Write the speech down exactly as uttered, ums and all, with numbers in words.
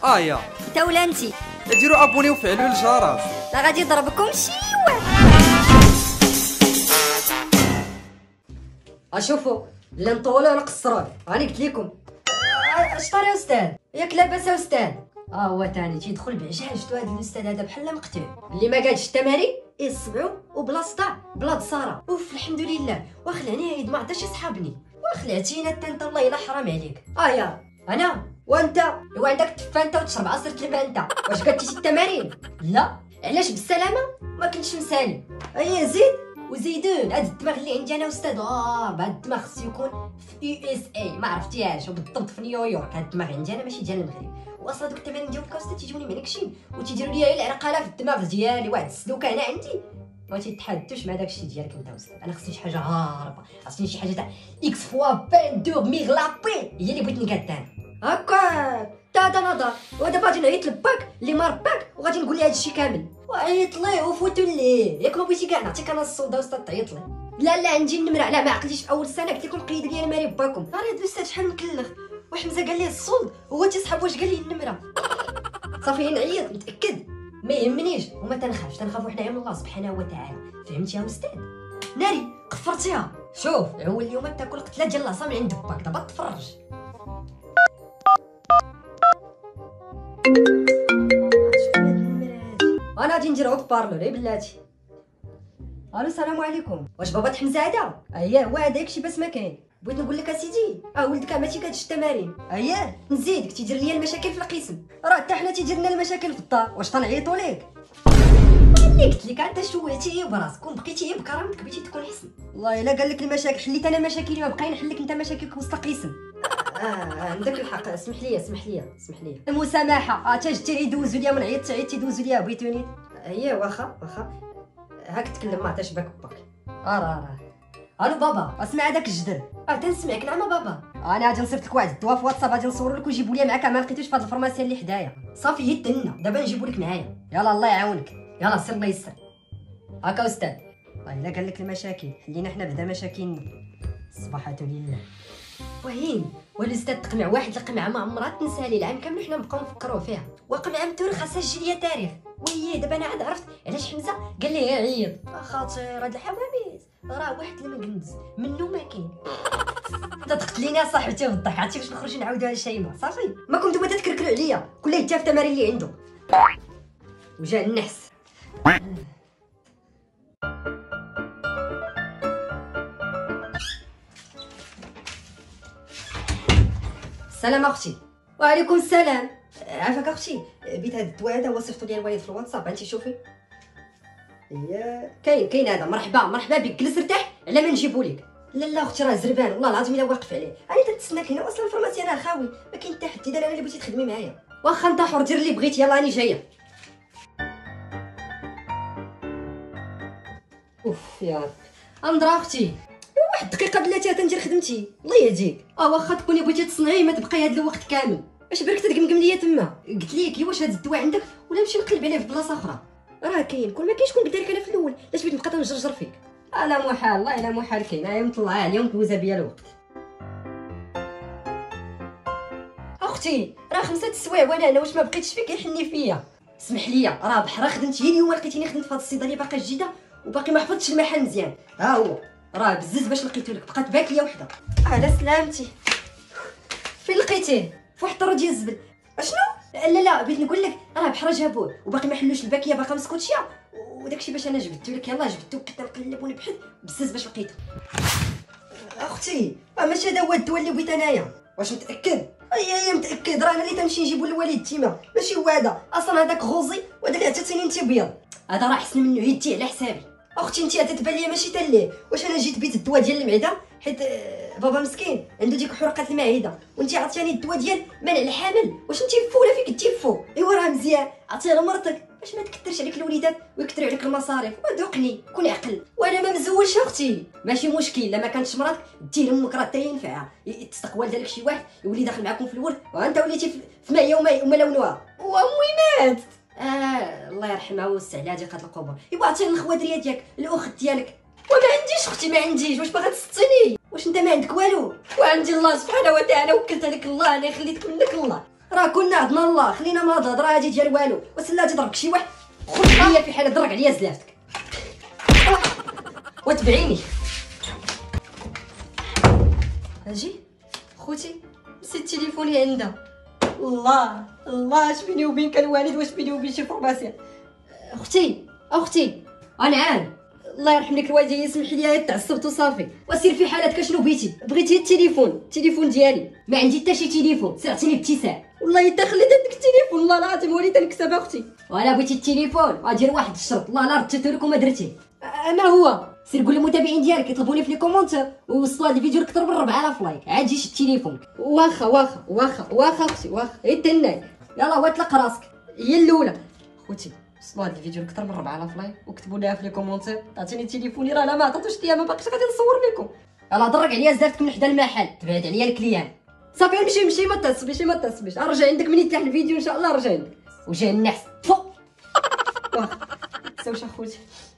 اه يا انت ولا انتي ديروا ابوني وفعلوا الجرس، لا غادي يضربكم شي واحد. اشوفوا لا نطولوا ولا نقصروا، راني قلت لكم. اش طار يا استاذ؟ ياك لاباس يا استاذ؟ اه هو تاني تيدخل بعجاج تو هذا الاستاذ هذا بحال مقتول اللي ما قادش التمارين يصبعوا وبلا صداع بلا تصاره. اوف الحمد لله وخلعني عيد ما عطاش يسحبني وخلعتينا انت انت والله الا حرام عليك. اه يا انا وانت هو عندك تفا انت وتشرب عصير الماء انت واش قدتي التمارين؟ لا علاش بالسلامه ما كنتش مسالي. اي زيد وزيدون هاد الدماغ اللي عندي انا استاذ غرب، هاد الدماغ خصو يكون في يو اس اي ما عرفتيهاش وبالضبط في نيويورك. هاد الدماغ عندي انا ماشي ديال المغرب، واصلا دوك التمارين ديالك استاذ تيجوني منكشين وتيديروا لي العرقله في الدماغ ديالي واحد السلوكه هنا عندي ما تيتحدوش مع داكشي ديالك انت استاذ. انا خصني شي حاجه هاربه، خصني شي حاجه تاع اكس فوا بين دو ميغلابي هي اللي بغيت نقادها هكا تا هذا نظر. ودابا غادي نعيط لباك اللي مار باك وغادي نقول ليه هادشي كامل وعيط ليه وفوتو ليه. ياك ما بغيتي كاع نعطيك انا السولدا استاذ تعيط ليه. لا لا عندي النمره. لا ما عقلتيش في اول سنه قلت لكم قيدوا لي الماري باكم. راه هاد الاستاذ شحال مكلخ وحمزه قال ليه السولد وهو تيصحاب واش قال لي النمره. صافي نعيط متاكد ما يهمنيش وما تنخافش، تنخافوا حنايا من الله سبحانه وتعالى. فهمتي يا استاذ؟ ناري قفرتيها. شوف هو اليوم تاكل قتله ديال العصا من عند باك دابا تفرج. انا غادي ندير عود بارلو لي بلاتي. الو السلام عليكم. واش بابا حمزه هذا؟ اييه هو هذاك شي باس ما كاين. بغيت نقول لك اسيدي اه ولدك ما تيكادش التمارين. اييه نزيدك تيدير ليا المشاكل في القسم، راه حتى حنا تيدير لنا المشاكل في الدار. واش تنعيطوا ليك؟ اللي قلت لك انت شويتي براسك وبقيتي بكرامتك بغيتي تكون حسن. والله الا قال لك المشاكل حليت انا مشاكلي ما بقى نحل لك انت مشاكلك وسط القسم. اه عندك الحق. اسمح لي اسمح لي اسمح لي المسامحه. اه تا جيتي يدوزوا ليا من عيطت عيطتي يدوزوا ليا بغيتوني. اييه واخا واخا هاك تكلم ما عطاش باك باك. اه راه راه الو بابا اسمع هذاك الجدر. اه تنسمعك. نعم بابا انا غادي نصيفط لك واحد الدواء في واتساب غادي نصور لك وجيبوا لي معاك. ما لقيتوش في هاد الفورماسيون اللي حدايا. صافي يدنا دابا نجيبوا لك معايا. يلا الله يعاونك. يلا سير الله يسر. هاكا استاذ. والله الا قال لك المشاكل حلينا حنا بعدا مشاكلنا. صباحة لله. وين والاستاذ تقمع واحد القمعه ما عمرها تنسى لي العام كامل حنا نبقاو نفكروا فيها. وقمعه متور خاصها تجي ليا تاريخ. ويي دابا انا عاد عرفت علاش حمزه قال لي عيط. خاطر هاد الحواميس راه واحد المنقنز منو ما كاين. انت تقتليني صاحبتي بالضحك. عرفتي باش نخرج نعاودوها لشيماء صافي ما كنتو بدا تكركروا عليا كل يتا في التمارين اللي عنده وجا النحس. السلام اختي. وعليكم السلام. عافاك اختي بيت هذا الدواء هذا وصفتو لي الوالد في الواتساب انت شوفي. هي كاين كاين هذا. مرحبا مرحبا بك جلس ارتاح على ما نجيبو لك. لا لا اختي راه زربان والله العظيم الا واقف عليه. انا تنتسناك هنا اصلا الفورماسيون راه خاوي ما كاين حتى حد. انا اللي بغيتي تخدمي معايا واخا انت حر دير اللي بغيتي. يلا راني جايه. اوف يا رب انظر اختي واحد دقيقه بلاتي تندير خدمتي الله يهديك. اه واخا تكوني بغيتي تصنعي ما تبقاي هذا الوقت كامل. اش برك تتقمقم ليا تما. قلت لك واش هذا الدواء عندك ولا نمشي نقلب عليه في بلاصه اخرى. راه كاين كل ما كاينش كون قلت لك انا في الاول علاش بغيت نبقى تنجرجر فيك. اه لا محال الله الا محال كاين. ها مطلعه عليهم دوزه بيا الوقت. اختي راه خمسه السوايع وانا انا واش ما بقيتش فيك يحني فيا. اسمح لي راه بحرا خدمت هي اليوم لقيتيني خدمت في هذه الصيدليه باقا جديده وباقي ما حفظتش المحل مزيان. ها هو راه بزز باش لقيتو لك بقات باكيه وحده. على سلامتي. فين لقيتيه؟ في واحد الطرو ديال الزبل. اشنو؟ لا لا بغيت نقول لك راه بحال جابوه وباقي ما حلوش الباكيه باقا مسكوتشيه وداكشي باش انا جبدتو لك. يلاه جبدتو كنت نقلب ونبحث بزز باش لقيتو. اختي راه ماشي هذا هو الدواء اللي بغيت انايا. واش متاكد؟ اي اي متاكد. راه انا اللي تنمشي نجيبو للوالد تيما ماشي هو هذا. اصلا هذاك غوزي وهذا اللي عطيتيني انت بيض. هذا راه احسن منه يدي على حسابي. اختي انت تتبان ليا ماشي تليه. واش انا جيت بيت الدواء ديال المعده حيت بابا مسكين عنده ديك حرقات المعده وانت عطياني الدواء ديال منع الحمل. واش انت فو ولا فيك تيفو؟ ايوا راه مزيان عطيه لمرتك باش ما تكثرش عليك الوليدات ويكثروا عليك المصاريف. وذوقني كون عقل. وانا ما مزولش اختي. ماشي مشكل لما كانتش مراتك دير امك راه حتى ينفعها. تستقبل دالك شي واحد يولي داخل معاكم في الورد وانت وليتي في ماء يومين وما لونوها. وامي ماتت. اه الله يرحمها ويوسع عليها ديقات القبور. ايوا عطيني الخوادريه ديالك الاخت ديالك. وما عنديش اختي ما عنديش. واش باغا تسطيني؟ واش انت ما عندك والو؟ وعندي الله سبحانه وتعالى وكلت عليك الله انا خليتك منك الله. راه كنا عندنا الله، خلينا من هاد الهضره هادي ديال والو. وسلا تضربك شي واحد خرج عليا في حاله ضرك عليا زلافتك. وتبعيني اجي خوتي نسيت تليفوني عندها. الله الله اش بيني وبينك الوالد، واش بيني وبين شي فورماسيون. اختي اختي انا عام الله يرحم لك الوالده، يسمح لي تعصبت وصافي. وسير في حالتك شنو بغيتي؟ بغيتي التليفون، التليفون ديالي ما عندي حتى شي تليفون، سرعتيني باتساع. والله حتى خليت هذاك التليفون والله العظيم وليت نكسب اختي. وانا بغيتي التليفون غادير واحد الشرط، الله لا رديته لك وما درتيه. ما هو سير قول للمتابعين ديالك يطلبوني في لي كومونتير ووصلوا هذا الفيديو لكثر من أربعة آلاف لايك، عاد جي شد تليفونك. واخا واخا واخا واخا اختي واخا يتناي يلاه واطلق راسك. هي الاولى خوتي وصلوا هذا الفيديو لكثر من أربعة آلاف لايك وكتبوا ليها في لي كومونتير عطيني تليفوني، راه لا ما عطاتوش ليا ما باقيش غادي نصور لكم. يلاه ضرك عليا زدتك من حدا المحل، تبعد عليا الكليان. صافي نمشي نمشي ما تصبيش ما تصبيش، ارجع عندك من يتلاح الفيديو ان شاء الله، رجع عندك وجاي النحس. واخا تساوش اخوتي.